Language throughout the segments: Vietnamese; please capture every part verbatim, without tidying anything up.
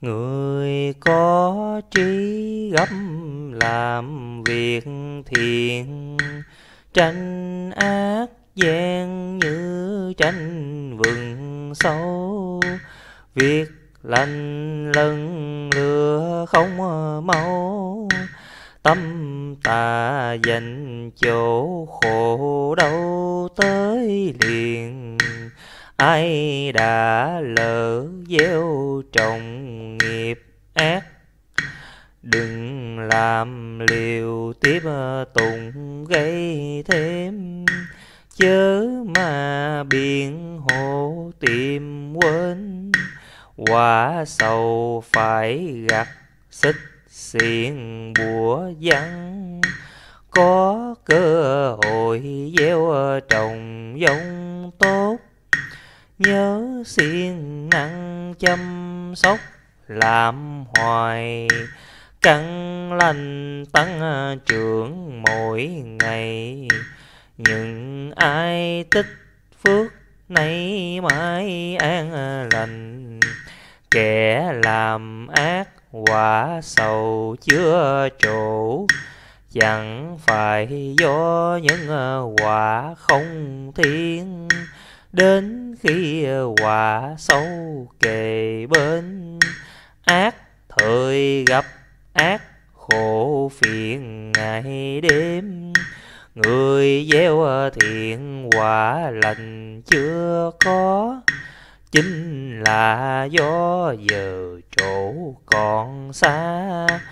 Người có trí gấp làm việc thiện, tranh ác gian như tranh vừng sâu. Việc lành lần lừa không mau, tâm tà dành chỗ khổ đâu tới liền. Ai đã lỡ gieo trồng nghiệp ác, đừng làm liều tiếp tùng gây thêm. Chớ mà biện hộ tìm quên, quả sầu phải gặt xích xiên bùa vắng. Có cơ hội gieo trồng giống tốt, nhớ siêng năng chăm sóc làm hoài. Căn lành tăng trưởng mỗi ngày, những ai tích phước nay mãi an lành. Kẻ làm ác quả sầu chưa trổ, chẳng phải do những quả không thiên. Đến khi quả xấu kề bên, ác thời gặp ác khổ phiền ngày đêm. Người gieo thiện quả lành chưa có, chính là do giờ chỗ còn xa.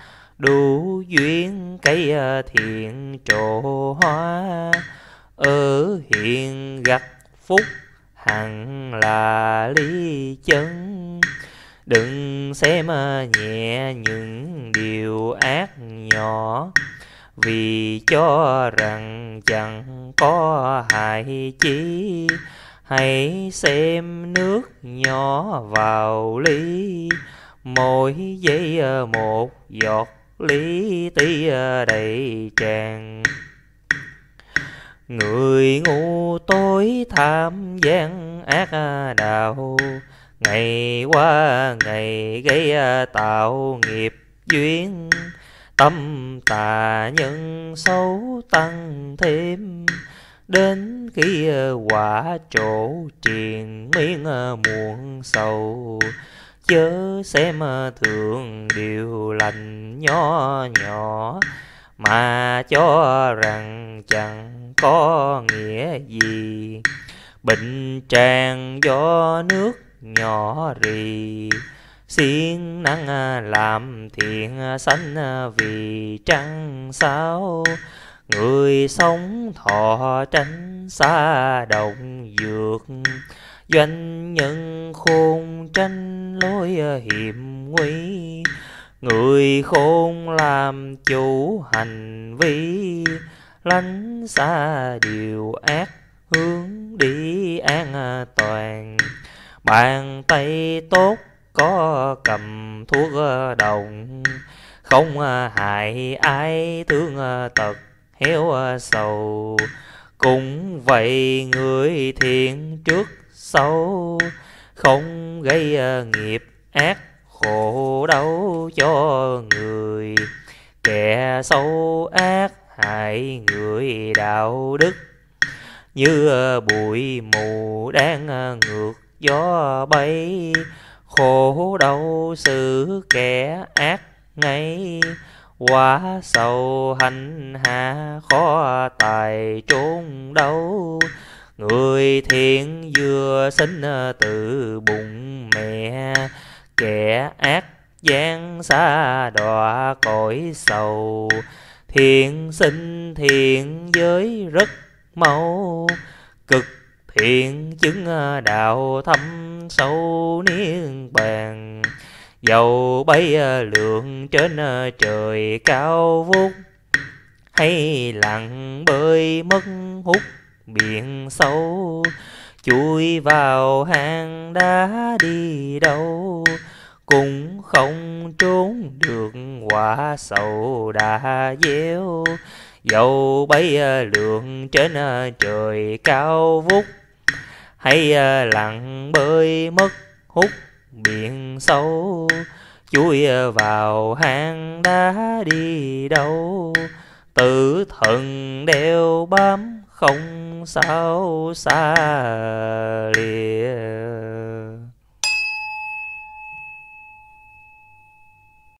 Đủ duyên cây thiện trổ hoa, ở hiện gặt phúc hằng là lý chân. Đừng xem nhẹ những điều ác nhỏ, vì cho rằng chẳng có hại chi. Hãy xem nước nhỏ vào ly, mỗi giây một giọt lý tí đầy tràn. Người ngu tối tham gian ác đạo, ngày qua ngày gây tạo nghiệp duyên. Tâm tà nhân xấu tăng thêm, đến khi quả trổ triền miên muộn sầu. Chớ xem thường điều lành nhỏ nhỏ, mà cho rằng chẳng có nghĩa gì. Bệnh tràn do nước nhỏ rì, siêng năng làm thiện sanh vì trăng sao. Người sống thọ tránh xa động dược, doanh nhân khôn tranh lối hiểm nguy. Người khôn làm chủ hành vi, lánh xa điều ác hướng đi an toàn. Bàn tay tốt có cầm thuốc đồng, không hại ai thương tật héo sầu. Cũng vậy người thiện trước sau, không gây nghiệp ác khổ đau cho người. Kẻ xấu ác hại người đạo đức, như bụi mù đang ngược gió bay. Khổ đau sự kẻ ác ngay, quả sầu hành hạ khó tài trốn đâu. Người thiện vừa sinh từ bụng mẹ, kẻ ác gian xa đọa cõi sầu. Thiện sinh thiện giới rất mau, cực thiện chứng đạo thâm sâu niết bàn. Dầu bay lượn trên trời cao vút, hay lặn bơi mất hút biển sâu. Chui vào hang đá đi đâu, cũng không trốn được quả sầu đã gieo. Dầu bay lượn trên trời cao vút, hay lặn bơi mất hút biển sâu. chui vào hang đá đi đâu, tự thần đeo bám không sao xa lìa.